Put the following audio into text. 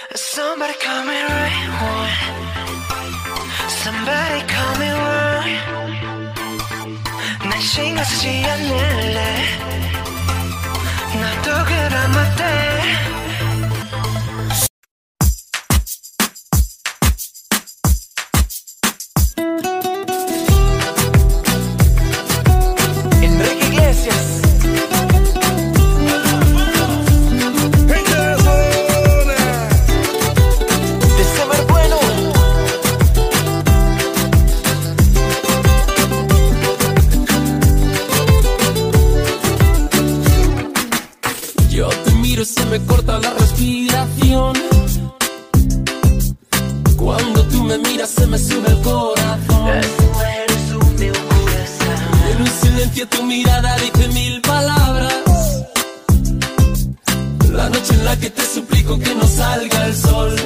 Somebody call me Raymond. Somebody call me Ron. 난 신경 쓰지 않을래. 나도 그런 맘대. Se me corta la respiración. Cuando tú me miras se me sube el corazón. Tú eres mi corazón. En un silencio tu mirada dice mil palabras. La noche en la que te suplico que no salga el sol.